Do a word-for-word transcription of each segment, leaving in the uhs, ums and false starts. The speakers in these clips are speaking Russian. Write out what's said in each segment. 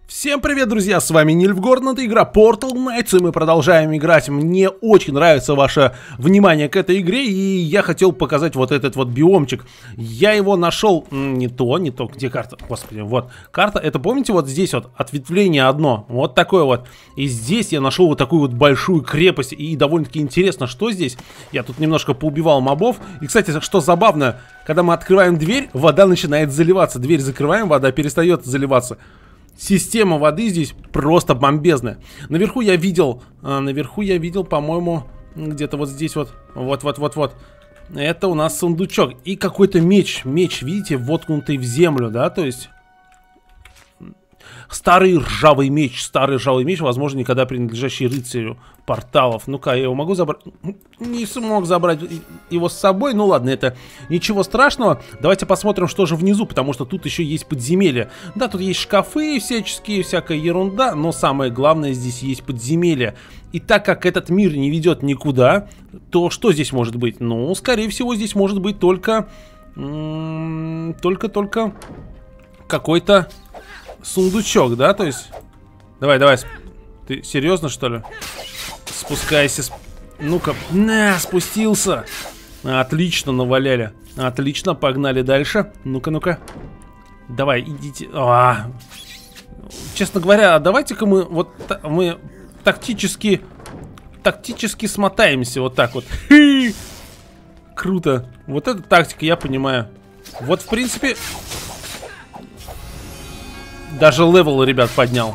Всем привет, друзья, с вами Нильфгорн, это игра Portal Knights, и мы продолжаем играть. Мне очень нравится ваше внимание к этой игре, и я хотел показать вот этот вот биомчик. Я его нашел, не то, не то, где карта, господи, вот, карта, это помните, вот здесь вот ответвление одно, вот такое вот. И здесь я нашел вот такую вот большую крепость, и довольно-таки интересно, что здесь. Я тут немножко поубивал мобов, и, кстати, что забавно, когда мы открываем дверь, вода начинает заливаться, дверь закрываем, вода перестает заливаться. Система воды здесь просто бомбезная. Наверху я видел, а, наверху я видел, по-моему, где-то вот здесь вот, вот-вот-вот-вот. Это у нас сундучок и какой-то меч, меч, видите, воткнутый в землю, да, то есть... Старый ржавый меч, старый ржавый меч, возможно, никогда принадлежащий рыцарю порталов. Ну-ка, я его могу забрать? Не смог забрать его с собой. Ну ладно, это ничего страшного. Давайте посмотрим, что же внизу, потому что тут еще есть подземелье. Да, тут есть шкафы всяческие, всякая ерунда, но самое главное, здесь есть подземелье. И так как этот мир не ведет никуда, то что здесь может быть? Ну, скорее всего, здесь может быть только... Только-только... Какой-то... сундучок, да, то есть... Давай, давай. Ты серьезно, что ли? Спускайся. Сп... Ну-ка. На, спустился. Отлично, наваляли. Отлично, погнали дальше. Ну-ка, ну-ка. Давай, идите. А -а -а. Честно говоря, давайте-ка мы вот мы тактически тактически смотаемся вот так вот. Хи! Круто. Вот эта тактика, я понимаю. Вот, в принципе... Даже левел, ребят, поднял.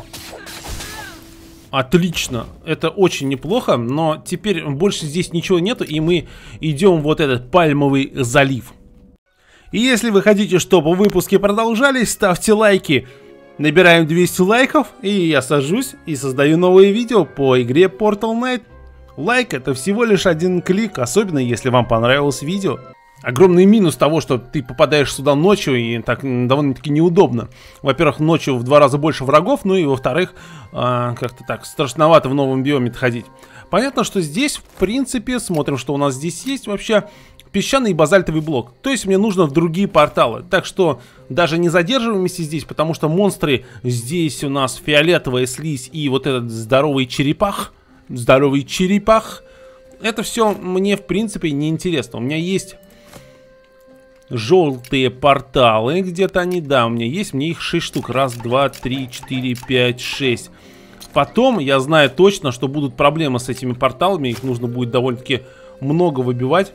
Отлично. Это очень неплохо, но теперь больше здесь ничего нету, и мы идем в вот этот пальмовый залив. И если вы хотите, чтобы выпуски продолжались, ставьте лайки. Набираем двести лайков, и я сажусь и создаю новые видео по игре Portal Knights. Лайк — это всего лишь один клик, особенно если вам понравилось видео. Огромный минус того, что ты попадаешь сюда ночью, и так довольно-таки неудобно. Во-первых, ночью в два раза больше врагов, ну и во-вторых, э, как-то так страшновато в новом биоме ходить. Понятно, что здесь, в принципе, смотрим, что у нас здесь есть вообще песчаный и базальтовый блок. То есть мне нужно в другие порталы. Так что даже не задерживаемся здесь, потому что монстры здесь у нас фиолетовая слизь и вот этот здоровый черепах. Здоровый черепах. Это все мне, в принципе, не интересно. У меня есть... желтые порталы, где-то они, да, у меня есть, мне их шесть штук, раз, два, три, четыре, пять, шесть. Потом я знаю точно, что будут проблемы с этими порталами, их нужно будет довольно-таки много выбивать.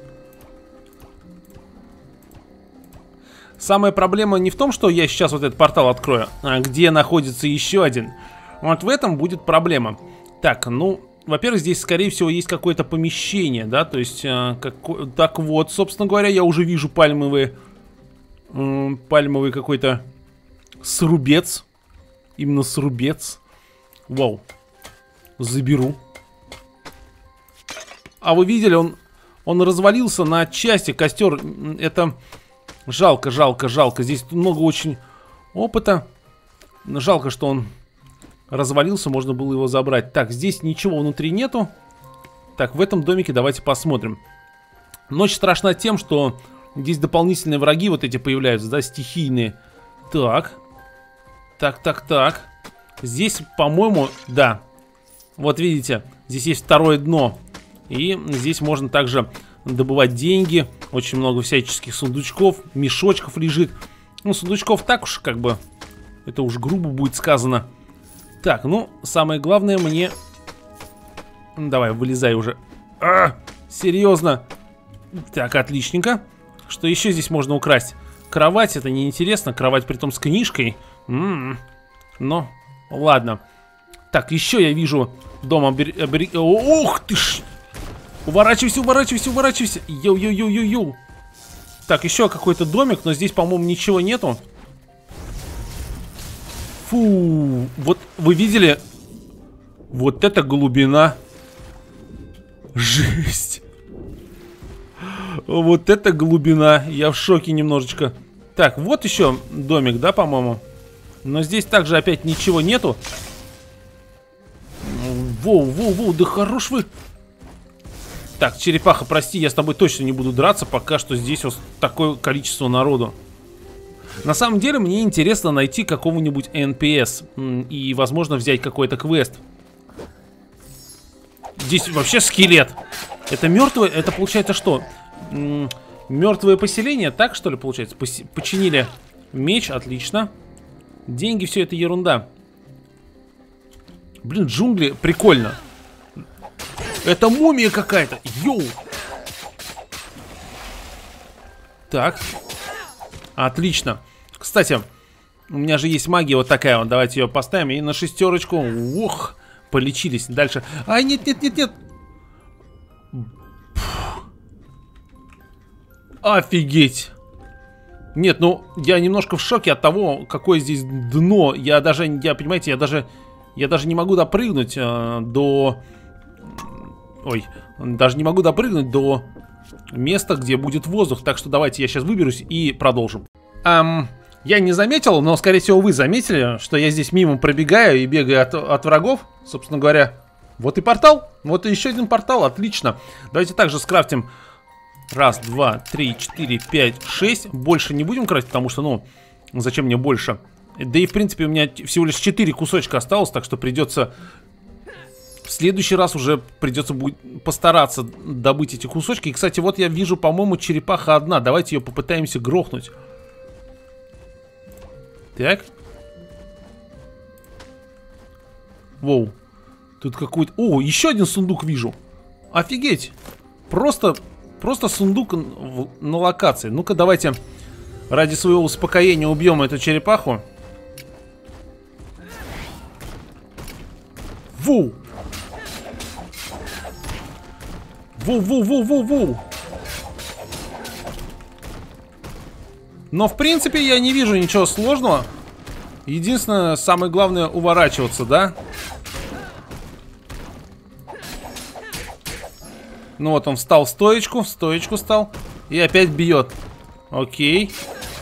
Самая проблема не в том, что я сейчас вот этот портал открою, а где находится еще один. Вот в этом будет проблема. Так, ну... Во-первых, здесь, скорее всего, есть какое-то помещение, да, то есть, э, как, так вот, собственно говоря, я уже вижу пальмовый, э, пальмовый какой-то срубец, именно срубец. Вау, заберу. А вы видели, он, он развалился на части, костер, это жалко, жалко, жалко, здесь много очень опыта, жалко, что он... развалился, можно было его забрать. Так, здесь ничего внутри нету. Так, в этом домике давайте посмотрим. Ночь страшна тем, что здесь дополнительные враги вот эти появляются, да, стихийные. Так. Так, так, так. Здесь, по-моему, да. Вот видите, здесь есть второе дно. И здесь можно также добывать деньги. Очень много всяческих сундучков, мешочков лежит. Ну, сундучков так уж, как бы, это уж грубо будет сказано. Так, ну, самое главное мне... Давай, вылезай уже. А, серьезно. Так, отличненько. Что еще здесь можно украсть? Кровать, это неинтересно. Кровать притом с книжкой. М-м-м. Но, ладно. Так, еще я вижу дом обер... обер... Ух ты ж! Уворачивайся, уворачивайся, уворачивайся. Йоу-йоу-йоу-йоу-йоу. Так, еще какой-то домик, но здесь, по-моему, ничего нету. Фу, вот вы видели? Вот это глубина. Жесть. Вот это глубина. Я в шоке немножечко. Так, вот еще домик, да, по-моему? Но здесь также опять ничего нету. Воу, воу, воу, да хорош вы. Так, черепаха, прости, я с тобой точно не буду драться, пока что здесь вот такое количество народу. На самом деле мне интересно найти какого-нибудь эн пи эс и, возможно, взять какой-то квест. Здесь вообще скелет. Это мертвое, это получается что? Мертвое поселение, так что ли получается? Пос починили меч, отлично. Деньги, все это ерунда. Блин, джунгли, прикольно. Это мумия какая-то, йоу. Так. Отлично. Кстати, у меня же есть магия вот такая вот. Давайте ее поставим и на шестерочку. Ох, полечились. Дальше. Ай, нет, нет, нет, нет. Офигеть. Нет, ну, я немножко в шоке от того, какое здесь дно. Я даже, я, понимаете, я даже, я даже не могу допрыгнуть э, до... Ой, даже не могу допрыгнуть до места, где будет воздух. Так что давайте я сейчас выберусь и продолжим. Эм, я не заметил, но, скорее всего, вы заметили, что я здесь мимо пробегаю и бегаю от, от врагов. Собственно говоря, вот и портал. Вот и еще один портал, отлично. Давайте также скрафтим. Раз, два, три, четыре, пять, шесть. Больше не будем крафтить, потому что, ну, зачем мне больше? Да и, в принципе, у меня всего лишь четыре кусочка осталось, так что придется... В следующий раз уже придется будет постараться добыть эти кусочки. И, кстати, вот я вижу, по-моему, черепаха одна. Давайте ее попытаемся грохнуть. Так. Воу. Тут какой-то... О, еще один сундук вижу. Офигеть. Просто... Просто сундук на локации. Ну-ка, давайте ради своего успокоения убьем эту черепаху. Воу. Воу-воу-воу-воу-воу. Но, в принципе, я не вижу ничего сложного. Единственное, самое главное, уворачиваться, да? Ну вот он встал в стоечку, в стоечку встал. И опять бьет. Окей.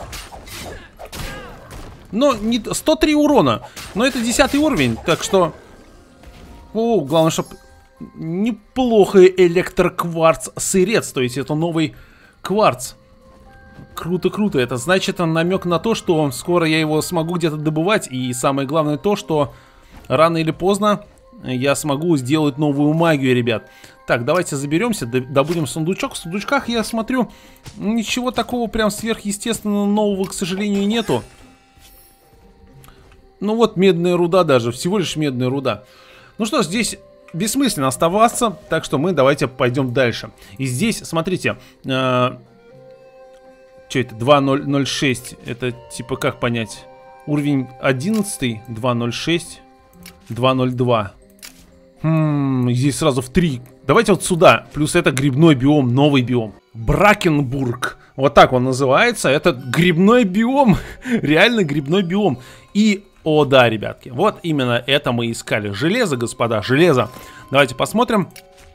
Ну, не, сто три урона. Но это десятый уровень, так что... О, главное, чтобы... Неплохой электрокварц-сырец. То есть это новый кварц. Круто-круто. Это значит намек на то, что скоро я его смогу где-то добывать. И самое главное то, что рано или поздно я смогу сделать новую магию, ребят. Так, давайте заберемся, добудем сундучок. В сундучках, я смотрю, ничего такого прям сверхъестественного нового, к сожалению, нету. Ну вот, медная руда даже. Всего лишь медная руда. Ну что ж, здесь... Бессмысленно оставаться, так что мы давайте пойдем дальше. И здесь, смотрите, э, что это, два ноль ноль шесть, это типа как понять? Уровень одиннадцатый, два ноль шесть, два ноль два. Хм, здесь сразу в три. Давайте вот сюда, плюс это грибной биом, новый биом. Бракенбург, вот так он называется, это грибной биом, реально грибной биом. И... О, да, ребятки, вот именно это мы искали. Железо, господа, железо. Давайте посмотрим.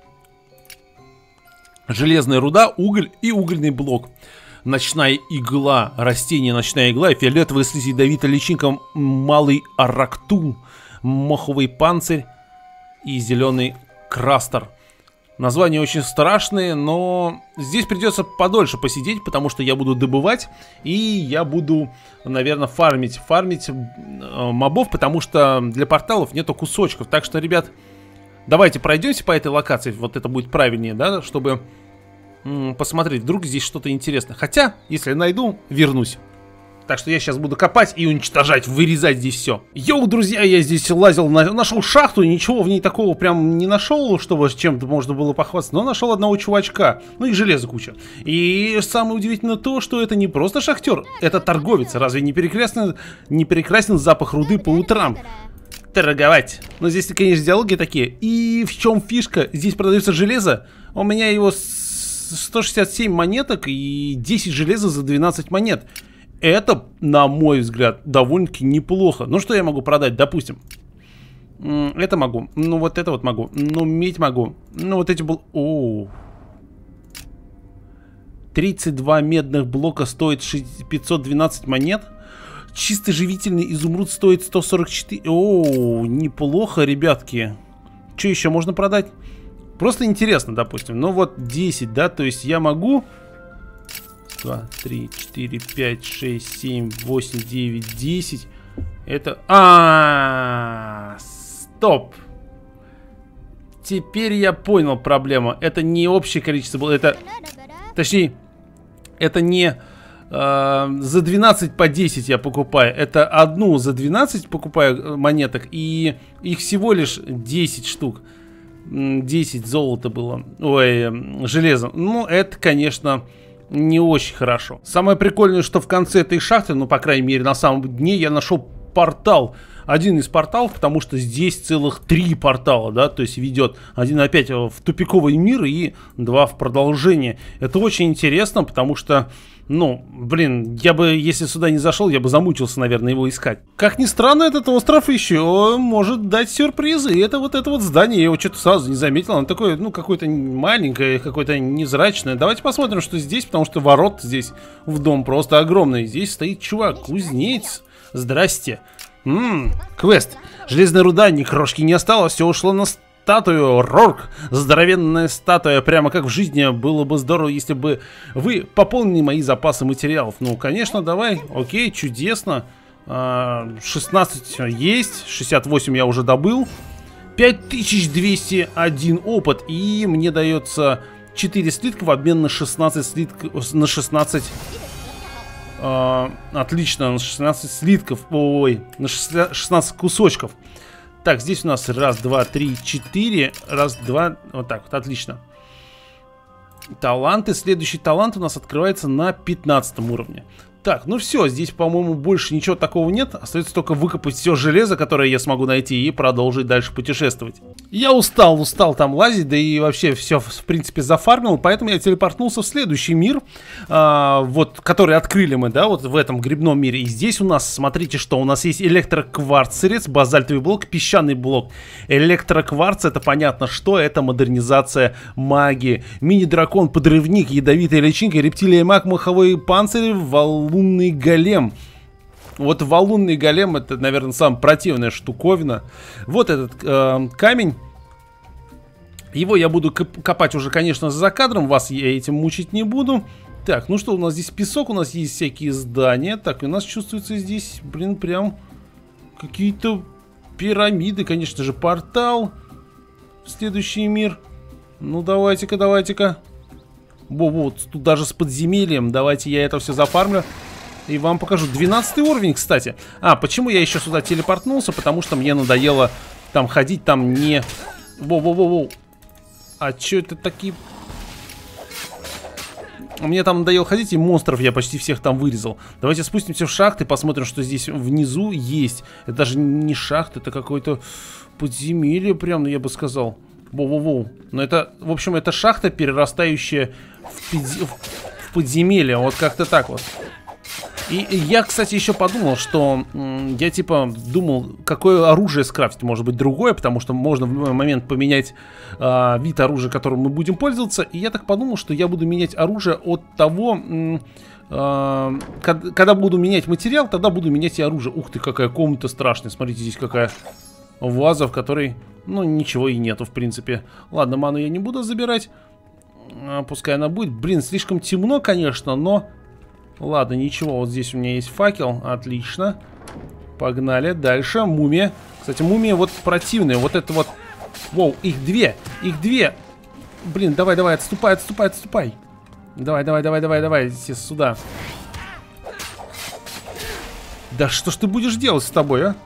Железная руда, уголь и угольный блок. Ночная игла, растение ночная игла, фиолетовая слизь, ядовитая личинка, малый аракту, моховый панцирь и зеленый крастер. Названия очень страшные, но здесь придется подольше посидеть, потому что я буду добывать и я буду, наверное, фармить, фармить э, мобов, потому что для порталов нету кусочков. Так что, ребят, давайте пройдемся по этой локации, вот это будет правильнее, да, чтобы м, посмотреть, вдруг здесь что-то интересное. Хотя, если найду, вернусь. Так что я сейчас буду копать и уничтожать, вырезать здесь все. Йоу, друзья, я здесь лазил, на, нашел шахту, ничего в ней такого прям не нашел, чтобы чем-то можно было похвастаться, но нашел одного чувачка, ну и железа куча. И самое удивительное то, что это не просто шахтер, это торговец. Разве не прекрасен, не прекрасен запах руды по утрам? Торговать. Но здесь, конечно, диалоги такие. И в чем фишка? Здесь продается железо, у меня его сто шестьдесят семь монеток и десять железа за двенадцать монет. Это, на мой взгляд, довольно-таки неплохо. Ну, что я могу продать? Допустим, это могу. Ну, вот это вот могу. Ну, медь могу. Ну, вот эти был... О, тридцать два медных блока стоит пятьсот двенадцать монет. Чисто живительный изумруд стоит сто сорок четыре. О, неплохо, ребятки. Что еще можно продать? Просто интересно, допустим. Ну, вот десять, да? То есть я могу... два, три, четыре, пять, шесть, семь, восемь, девять, десять. Это... А, стоп. Теперь я понял проблему. Это не общее количество было. Это... Точнее, это не... За двенадцать по десять я покупаю. Это одну за двенадцать покупаю монеток. И их всего лишь десять штук. десять золота было. Ой, железа. Ну, это, конечно, не очень хорошо. Самое прикольное, что в конце этой шахты, ну, по крайней мере, на самом дне, я нашел портал. Один из порталов, потому что здесь целых три портала, да, то есть ведет один опять в тупиковый мир и два в продолжение. Это очень интересно, потому что, ну, блин, я бы, если сюда не зашел, я бы замучился, наверное, его искать. Как ни странно, этот остров еще может дать сюрпризы. И это вот это вот здание, я его что-то сразу не заметил, оно такое, ну, какое-то маленькое, какое-то невзрачное. Давайте посмотрим, что здесь, потому что ворот здесь в дом просто огромный. Здесь стоит чувак, кузнец. Здрасте. Ммм, квест. Железная руда, ни крошки не осталось, все ушло на статую. Рорк. Здоровенная статуя, прямо как в жизни. Было бы здорово, если бы вы пополнили мои запасы материалов. Ну, конечно, давай. Окей, чудесно. шестнадцать есть, шестьдесят восемь я уже добыл. пять тысяч двести один опыт. И мне дается четыре слитка в обмен на шестнадцать слитков. На шестнадцать... Uh, отлично, на шестнадцать слитков. Ой, на шестнадцать кусочков. Так, здесь у нас раз, два, три, четыре. Раз, два, вот так вот, отлично. Таланты, следующий талант у нас открывается на пятнадцатом уровне. Так, ну все, здесь, по-моему, больше ничего такого нет. Остается только выкопать все железо, которое я смогу найти, и продолжить дальше путешествовать. Я устал, устал там лазить, да и вообще все, в принципе, зафармил. Поэтому я телепортнулся в следующий мир, а, вот, который открыли мы, да, вот в этом грибном мире. И здесь у нас, смотрите, что у нас есть электрокварц-сырец, базальтовый блок, песчаный блок. Электрокварц, это понятно, что это модернизация магии. Мини-дракон, подрывник, ядовитая личинка, рептилия маг, маховой панцирь, вал... Валунный голем. Вот валунный голем — это, наверное, самая противная штуковина. Вот этот э, камень. Его я буду копать уже, конечно, за кадром. Вас я этим мучить не буду. Так, ну что, у нас здесь песок, у нас есть всякие здания. Так, и у нас чувствуется здесь, блин, прям какие-то пирамиды. Конечно же, портал в следующий мир. Ну, давайте-ка, давайте-ка. Вот, тут даже с подземельем. Давайте я это все зафармлю и вам покажу. двенадцатый уровень, кстати. А, почему я еще сюда телепортнулся? Потому что мне надоело там ходить, там не... Воу-воу-воу-воу. А что это такие... Мне там надоело ходить, и монстров я почти всех там вырезал. Давайте спустимся в шахты, посмотрим, что здесь внизу есть. Это даже не шахта, это какое-то подземелье прям, я бы сказал. Воу-воу-воу. Но это, в общем, это шахта, перерастающая в, пиди... в подземелье. Вот как-то так вот. И, и я, кстати, еще подумал, что я, типа, думал, какое оружие скрафтить. Может быть, другое, потому что можно в любой момент поменять э, вид оружия, которым мы будем пользоваться. И я так подумал, что я буду менять оружие от того... Э, когда, когда буду менять материал, тогда буду менять и оружие. Ух ты, какая комната страшная. Смотрите, здесь какая ваза, в которой... Ну, ничего и нету, в принципе. Ладно, ману я не буду забирать. А, пускай она будет. Блин, слишком темно, конечно, но... Ладно, ничего. Вот здесь у меня есть факел. Отлично. Погнали. Дальше. Мумия. Кстати, мумия вот противная. Вот это вот... Воу, их две. Их две. Блин, давай, давай, отступай, отступай, отступай. Давай, давай, давай, давай, давай. Здесь сюда. Да что ж ты будешь делать с тобой, а?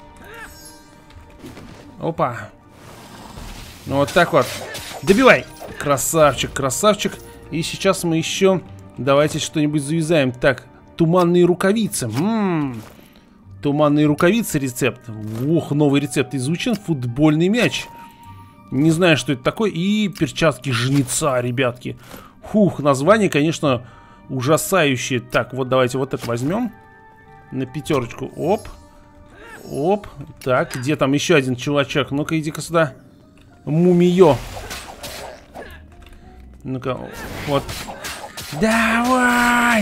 Опа. Ну вот так вот. Добивай. Красавчик, красавчик. И сейчас мы еще... Давайте что-нибудь завязаем. Так, туманные рукавицы. М-м-м. Туманные рукавицы рецепт. Ох, новый рецепт изучен. Футбольный мяч. Не знаю, что это такое. И перчатки жнеца, ребятки. Фух, название, конечно, ужасающее. Так, вот давайте вот это возьмем. На пятерочку. Оп. Оп. Так, где там еще один чувачок? Ну-ка, иди-ка сюда. Мумиё. Ну-ка, вот. Давай!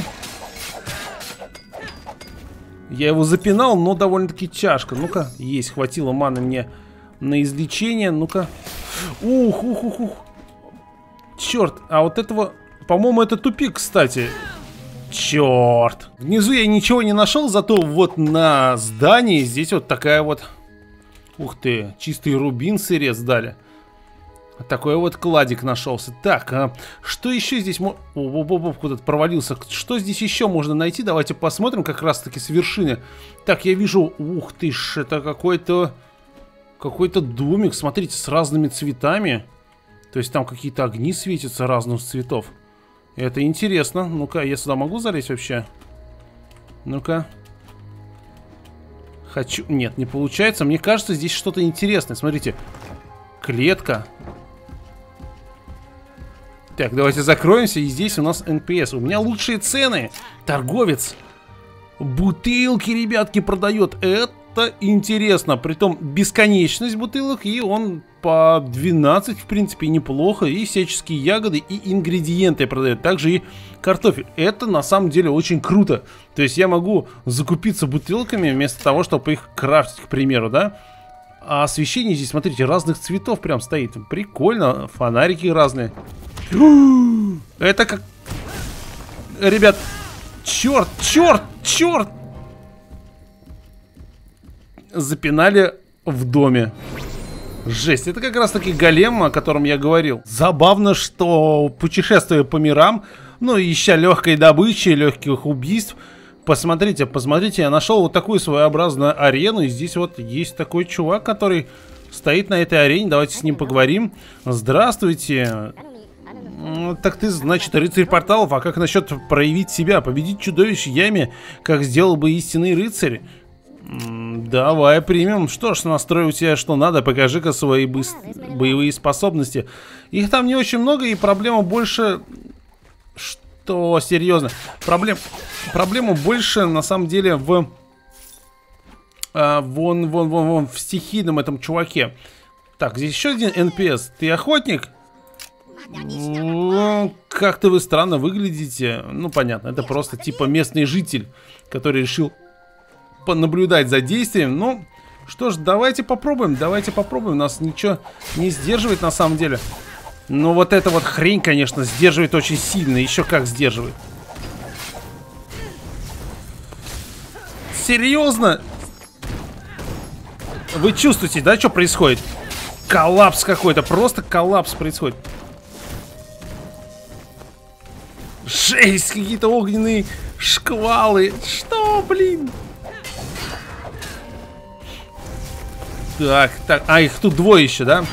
Я его запинал, но довольно-таки тяжко. Ну-ка, есть, хватило маны мне на излечение. Ну-ка. Ух, ух, ух, ух. Черт, а вот этого... По-моему, это тупик, кстати. Черт. Внизу я ничего не нашел, зато вот на здании здесь вот такая вот... Ух ты, чистый рубин сырец дали. Такой вот кладик нашелся. Так, а что еще здесь... Мо... О-о-о-о, куда-то провалился. Что здесь еще можно найти? Давайте посмотрим как раз-таки с вершины. Так, я вижу... Ух ты ж, это какой-то... Какой-то домик, смотрите, с разными цветами. То есть там какие-то огни светятся разных цветов. Это интересно. Ну-ка, я сюда могу залезть вообще? Ну-ка. Хочу... Нет, не получается. Мне кажется, здесь что-то интересное. Смотрите. Клетка. Так, давайте закроемся. И здесь у нас эн пи эс. У меня лучшие цены. Торговец. Бутылки, ребятки, продает. Это интересно. Притом бесконечность бутылок. И он по двенадцать, в принципе, неплохо. И всяческие ягоды и ингредиенты продает. Также и картофель. Это на самом деле очень круто. То есть я могу закупиться бутылками вместо того, чтобы их крафтить, к примеру, да? А освещение здесь, смотрите, разных цветов прям стоит. Прикольно. Фонарики разные. Это как... Ребят, черт, черт, черт! Запинали в доме. Жесть, это как раз таки голем, о котором я говорил. Забавно, что путешествуя по мирам, ну, ища легкой добычи, легких убийств, посмотрите, посмотрите, я нашел вот такую своеобразную арену, и здесь вот есть такой чувак, который стоит на этой арене, давайте с ним поговорим. Здравствуйте. Так ты, значит, рыцарь порталов, а как насчет проявить себя, победить чудовищ в яме, как сделал бы истинный рыцарь? Давай примем. Что ж, настрой у тебя что надо, покажи-ка свои бо боевые способности. Их там не очень много, и проблема больше... Что, серьезно? Проблем... Проблема больше, на самом деле, в... А, вон, вон, вон, вон, в стихийном этом чуваке. Так, здесь еще один эн пи эс. Ты охотник? Как-то вы странно выглядите. Ну, понятно, это просто типа местный житель, который решил понаблюдать за действием. Ну, что ж, давайте попробуем, давайте попробуем. Нас ничего не сдерживает на самом деле. Но вот эта вот хрень, конечно, сдерживает очень сильно. Еще как сдерживает. Серьезно? Вы чувствуете, да, что происходит? Коллапс какой-то, просто коллапс происходит. Жесть, какие-то огненные шквалы. Что, блин? Так, так, а их тут двое еще, да?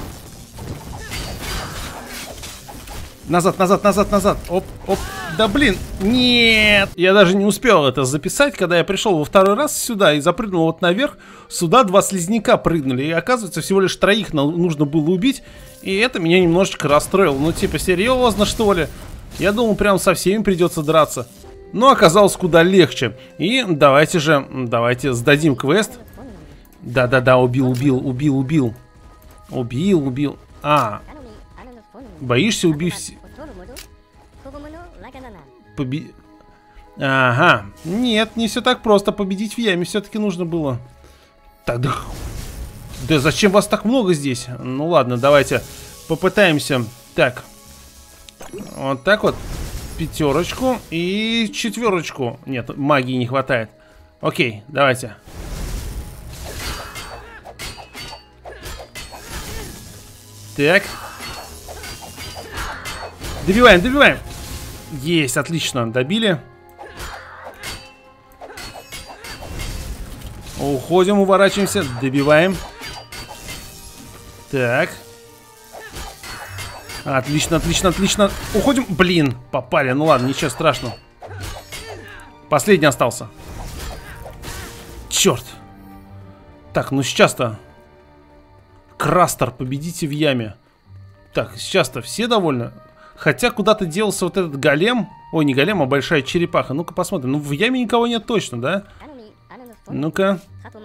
Назад, назад, назад, назад. Оп, оп. Да блин, нет. Я даже не успел это записать, когда я пришел во второй раз сюда и запрыгнул вот наверх. Сюда два слизняка прыгнули. И оказывается, всего лишь троих нужно было убить. И это меня немножечко расстроило. Ну типа, серьезно, что ли? Я думал, прям со всеми придется драться. Но оказалось куда легче. И давайте же, давайте сдадим квест. Да-да-да, убил, убил, убил, убил. Убил, убил. А, боишься убить... Поби... Ага. Нет, не все так просто. Победить в яме все-таки нужно было. Так, да... Да зачем вас так много здесь? Ну ладно, давайте попытаемся. Так. Вот так вот. Пятерочку и четверочку. Нет, магии не хватает. Окей, давайте. Так. Добиваем, добиваем. Есть, отлично, добили. Уходим, уворачиваемся, добиваем. Так. Отлично, отлично, отлично. Уходим. Блин, попали. Ну ладно, ничего страшного. Последний остался. Черт. Так, ну сейчас-то. Крастер, победите в яме. Так, сейчас-то все довольны. Хотя куда-то делся вот этот голем. Ой, не голем, а большая черепаха. Ну-ка посмотрим. Ну в яме никого нет точно, да? Ну-ка.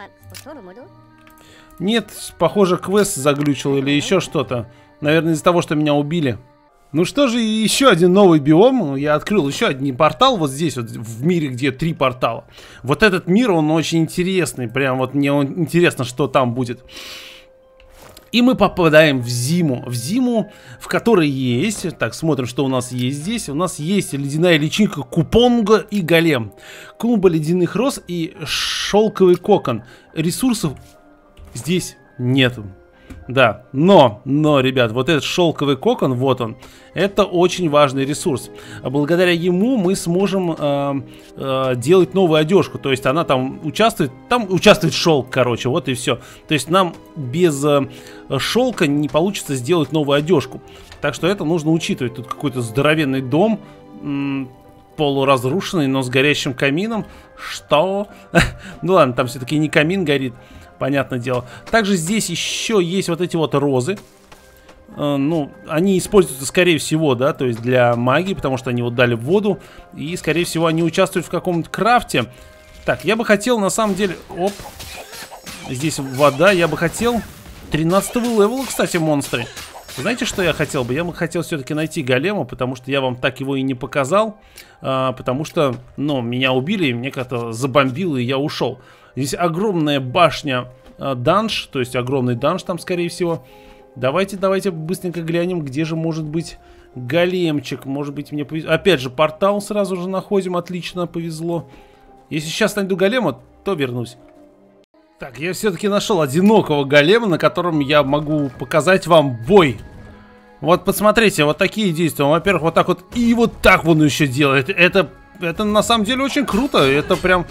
Нет, похоже, квест заглючил или еще что-то. Наверное, из-за того, что меня убили. Ну что же, еще один новый биом. Я открыл еще один портал вот здесь, вот в мире, где три портала. Вот этот мир, он очень интересный. Прям вот мне интересно, что там будет. И мы попадаем в зиму. В зиму, в которой есть... Так, смотрим, что у нас есть здесь. У нас есть ледяная личинка Купонго и Голем. Клумба ледяных роз и шелковый кокон. Ресурсов здесь нету. Да, но, но, ребят, вот этот шелковый кокон, вот он. Это очень важный ресурс. Благодаря ему мы сможем э, э, делать новую одежку. То есть она там участвует, там участвует шелк, короче, вот и все. То есть нам без э, шелка не получится сделать новую одежку. Так что это нужно учитывать. Тут какой-то здоровенный дом, полуразрушенный, но с горящим камином. Что? Ну ладно, там все-таки не камин горит. Понятное дело. Также здесь еще есть вот эти вот розы. Э, ну, они используются, скорее всего, да, то есть для магии, потому что они вот дали воду. И, скорее всего, они участвуют в каком-нибудь крафте. Так, я бы хотел, на самом деле... Оп. Здесь вода. Я бы хотел... тринадцатого левела, кстати, монстры. Знаете, что я хотел бы? Я бы хотел все-таки найти голема, потому что я вам так его и не показал. А, потому что, ну, меня убили, и мне как-то забомбило, и я ушел. Здесь огромная башня э, данж, то есть огромный данж там, скорее всего. Давайте, давайте быстренько глянем, где же может быть големчик. Может быть, мне повезло. Опять же, портал сразу же находим, отлично, повезло. Если сейчас найду голема, то вернусь. Так, я все-таки нашел одинокого голема, на котором я могу показать вам бой. Вот, посмотрите, вот такие действия. Во-первых, вот так вот, и вот так он еще делает. Это, это на самом деле очень круто, это прям...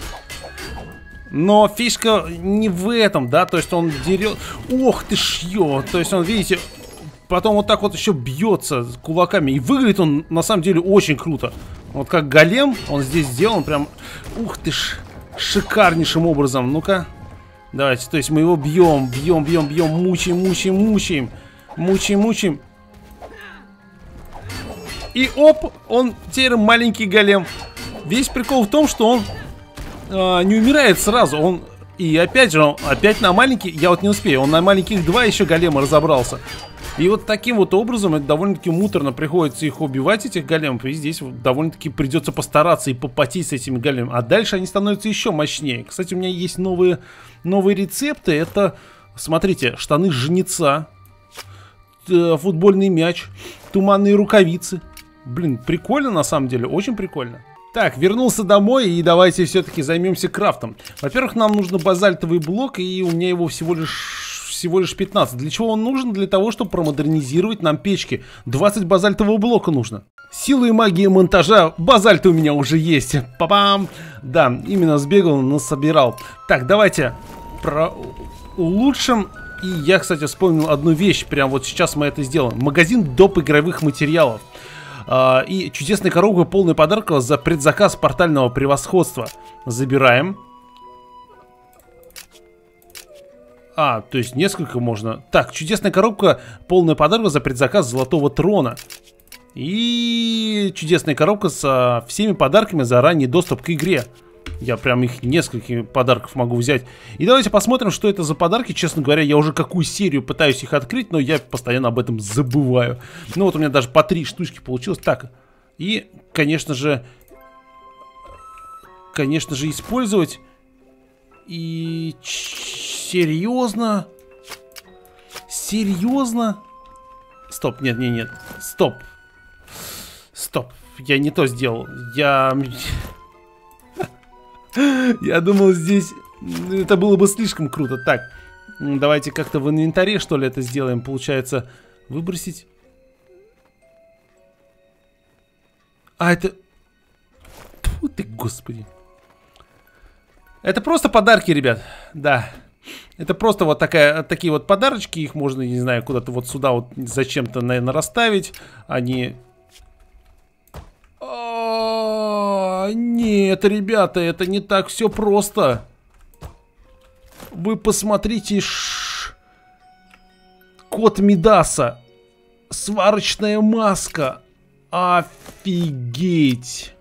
Но фишка не в этом, да, то есть он дерет... Ох ты ж ё, то есть он, видите, потом вот так вот еще бьется кулаками. И выглядит он, на самом деле, очень круто. Вот как голем он здесь сделан прям... Ух ты ж, шикарнейшим образом. Ну-ка, давайте, то есть мы его бьем, бьем, бьем, бьем, мучаем, мучаем, мучаем. Мучаем, мучаем. И оп, он теперь маленький голем. Весь прикол в том, что он... не умирает сразу, он и опять же, он опять на маленький, я вот не успею, он на маленьких два еще голема разобрался. И вот таким вот образом это довольно-таки муторно приходится их убивать, этих големов, и здесь довольно-таки придется постараться и попотеть с этими големами. А дальше они становятся еще мощнее. Кстати, у меня есть новые, новые рецепты, это, смотрите, штаны жнеца, футбольный мяч, туманные рукавицы. Блин, прикольно на самом деле, очень прикольно. Так, вернулся домой, и давайте все-таки займемся крафтом. Во-первых, нам нужно базальтовый блок, и у меня его всего лишь, всего лишь пятнадцать. Для чего он нужен? Для того, чтобы промодернизировать нам печки. двадцать базальтового блока нужно. Силы и магии монтажа, базальт у меня уже есть. Па-пам! Да, именно сбегал, насобирал. Так, давайте про... улучшим. И я, кстати, вспомнил одну вещь, прям вот сейчас мы это сделаем. Магазин доп. Игровых материалов. Uh, и чудесная коробка, полный подарков за предзаказ портального превосходства. Забираем. А, то есть несколько можно. Так, чудесная коробка, полная подарков за предзаказ золотого трона. И чудесная коробка со всеми подарками за ранний доступ к игре. Я прям их несколько подарков могу взять. И давайте посмотрим, что это за подарки. Честно говоря, я уже какую серию пытаюсь их открыть, но я постоянно об этом забываю. Ну вот у меня даже по три штучки получилось. Так, и, конечно же, конечно же, использовать. И серьезно? Серьезно? Стоп, нет, нет, нет. Стоп. Стоп, я не то сделал. Я... Я думал, здесь это было бы слишком круто. Так, давайте как-то в инвентаре, что ли, это сделаем. Получается, выбросить. А, это... Тьфу ты, господи. Это просто подарки, ребят. Да. Это просто вот такая, такие вот подарочки. Их можно, не знаю, куда-то вот сюда вот зачем-то, наверное, расставить. Они... Нет, ребята, это не так все просто. Вы посмотрите, ш... кот Мидаса. Сварочная маска. Офигеть.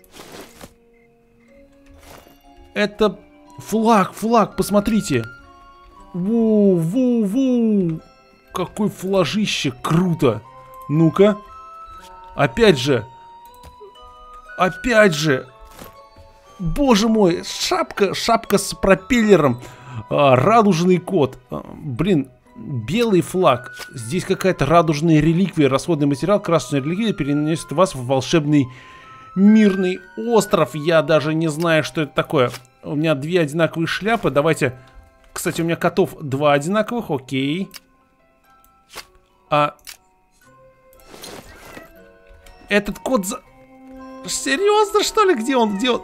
Это флаг, флаг, посмотрите. Воу, воу, воу. Какой флажище, круто. Ну-ка. Опять же. Опять же. Боже мой, шапка, шапка с пропеллером. А, радужный кот. А, блин, белый флаг. Здесь какая-то радужная реликвия. Расходный материал, красная реликвия переносит вас в волшебный мирный остров. Я даже не знаю, что это такое. У меня две одинаковые шляпы. Давайте... Кстати, у меня котов два одинаковых. Окей. А... Этот кот за... Серьезно, что ли? Где он? Где он?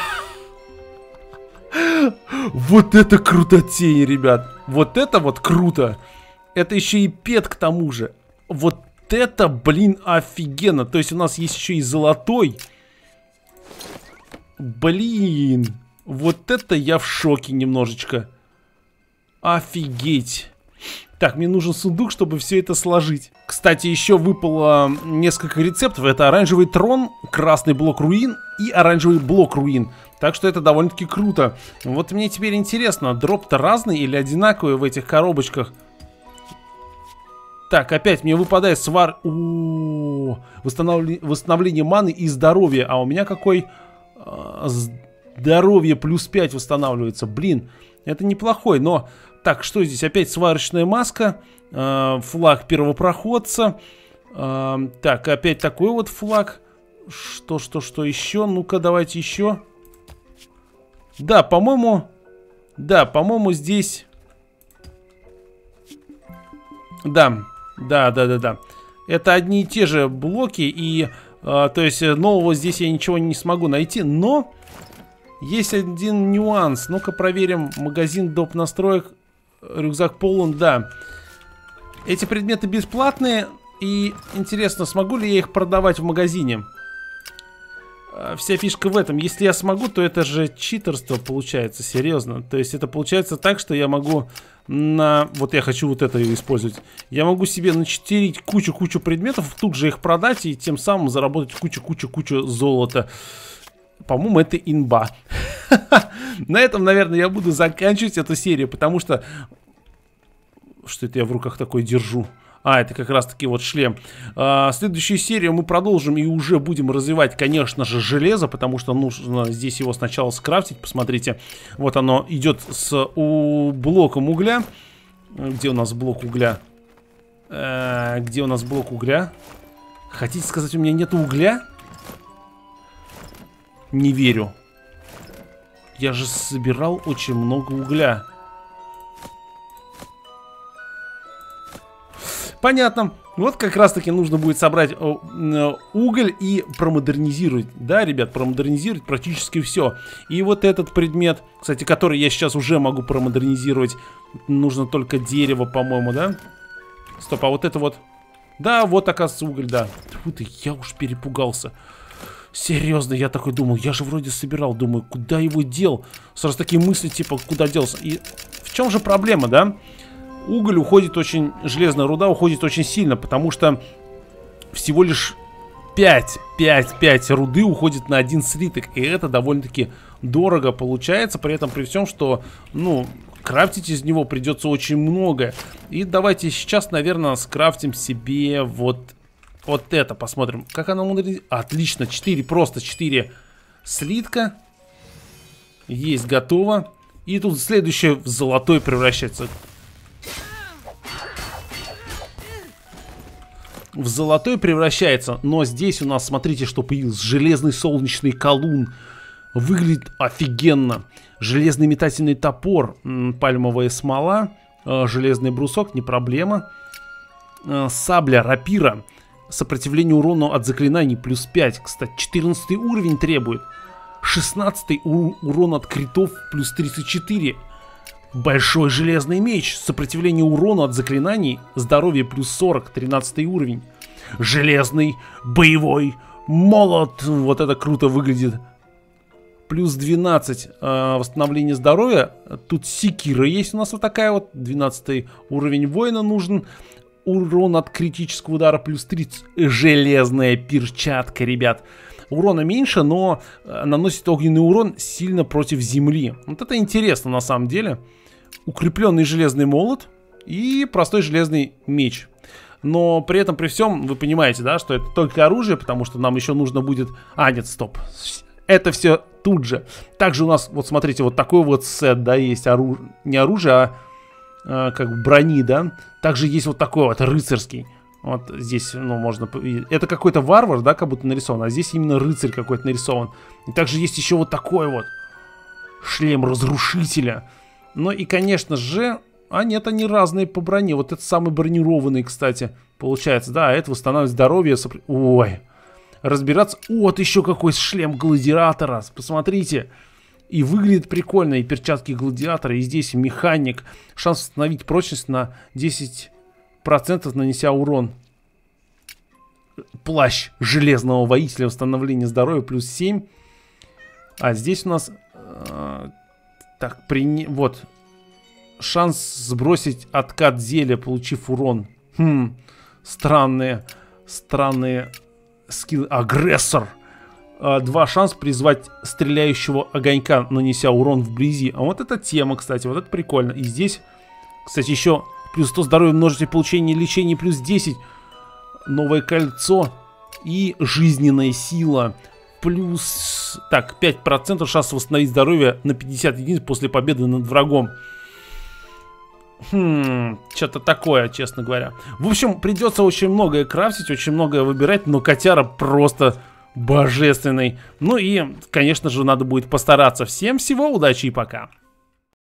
Вот это крутотень, ребят. Вот это вот круто. Это еще и пет к тому же. Вот это, блин, офигенно. То есть у нас есть еще и золотой. Блин. Вот это я в шоке немножечко. Офигеть. Так, мне нужен сундук, чтобы все это сложить. Кстати, еще выпало несколько рецептов. Это оранжевый трон, красный блок руин и оранжевый блок руин. Так что это довольно-таки круто. Вот мне теперь интересно, дроп-то разный или одинаковый в этих коробочках? Так, опять мне выпадает свар... У-у-у, восстановление, восстановление маны и здоровья. А у меня какой... А, здоровье плюс пять восстанавливается. Блин, это неплохой, но... Так, что здесь? Опять сварочная маска, э, флаг первопроходца. Э, так, опять такой вот флаг. Что, что, что еще? Ну-ка, давайте еще. Да, по-моему... Да, по-моему, здесь... Да, да, да, да, да. Это одни и те же блоки, и... Э, то есть, нового здесь я ничего не смогу найти, но... Есть один нюанс. Ну-ка, проверим. Магазин доп. Настроек... Рюкзак полон, да. Эти предметы бесплатные. И интересно, смогу ли я их продавать в магазине? Вся фишка в этом. Если я смогу, то это же читерство получается, серьезно. То есть это получается так, что я могу на... Вот я хочу вот это использовать. Я могу себе начитерить кучу-кучу предметов, тут же их продать и тем самым заработать кучу-кучу-кучу золота. По-моему, это имба. На этом, наверное, я буду заканчивать эту серию, потому что... Что это я в руках такой держу? А, это как раз-таки вот шлем. А, следующую серию мы продолжим и уже будем развивать, конечно же, железо, потому что нужно здесь его сначала скрафтить. Посмотрите, вот оно идет с у, блоком угля. Где у нас блок угля? А, где у нас блок угля? Хотите сказать, у меня нет угля? Не верю. Я же собирал очень много угля. Понятно. Вот как раз таки нужно будет собрать уголь и промодернизировать. Да, ребят, промодернизировать практически все. И вот этот предмет, кстати, который я сейчас уже могу промодернизировать. Нужно только дерево, по-моему, да? Стоп, а вот это вот... Да, вот, оказывается, уголь, да. Фу ты, я уж перепугался. Серьезно, я такой думал, я же вроде собирал, думаю, куда его дел? Сразу такие мысли, типа, куда делся? И в чем же проблема, да? Уголь уходит очень, железная руда уходит очень сильно, потому что всего лишь пять, пять, пять руды уходит на один слиток, и это довольно-таки дорого получается, при этом при всем, что, ну, крафтить из него придется очень много. И давайте сейчас, наверное, скрафтим себе вот... Вот это посмотрим. Как оно модернизирует? Отлично, четыре, просто четыре слитка. Есть, готово. И тут следующее в золотой превращается. В золотой превращается. Но здесь у нас, смотрите, что появился. Железный солнечный колун. Выглядит офигенно. Железный метательный топор. Пальмовая смола. Железный брусок, не проблема. Сабля, рапира. Сопротивление урону от заклинаний плюс пять. Кстати, четырнадцатый уровень требует. шестнадцатый урон от критов плюс тридцать четыре. Большой железный меч. Сопротивление урону от заклинаний. Здоровье плюс сорок. тринадцатый уровень. Железный боевой молот. Вот это круто выглядит. Плюс двенадцать. Э, восстановление здоровья. Тут секира есть у нас вот такая вот. двенадцатый уровень воина нужен. Урон от критического удара плюс тридцать. Железная перчатка, ребят. Урона меньше, но наносит огненный урон сильно против земли. Вот это интересно на самом деле. Укрепленный железный молот и простой железный меч. Но при этом, при всем, вы понимаете, да, что это только оружие, потому что нам еще нужно будет... А, нет, стоп. Это все тут же. Также у нас, вот смотрите, вот такой вот сет, да, есть оружие. Не оружие, а э, как бы брони, да. Также есть вот такой вот рыцарский. Вот здесь, ну, можно... Это какой-то варвар, да, как будто нарисован. А здесь именно рыцарь какой-то нарисован. И также есть еще вот такой вот шлем разрушителя. Ну и, конечно же... А нет, они разные по броне. Вот это самый бронированный, кстати, получается. Да, это восстанавливает здоровье. Ой. Разбираться. Вот еще какой шлем гладиатора. Посмотрите. И выглядит прикольно. И перчатки гладиатора. И здесь механик. Шанс восстановить прочность на десять процентов, нанеся урон. Плащ железного воителя. Восстановление здоровья плюс семь. А здесь у нас... Э, так, при... Вот... Шанс сбросить откат зелья, получив урон. Хм, странные, странные скиллы. Агрессор. А, два шанса призвать стреляющего огонька, нанеся урон вблизи. А вот эта тема, кстати, вот это прикольно. И здесь, кстати, еще плюс сто здоровья, множитель получения лечения, плюс десять. Новое кольцо и жизненная сила. Плюс, так, пять процентов шанс восстановить здоровье на пятьдесят единиц после победы над врагом. Хм, что-то такое, честно говоря. В общем, придется очень многое крафтить, очень многое выбирать, но котяра просто божественный. Ну и, конечно же, надо будет постараться. Всем всего, удачи и пока.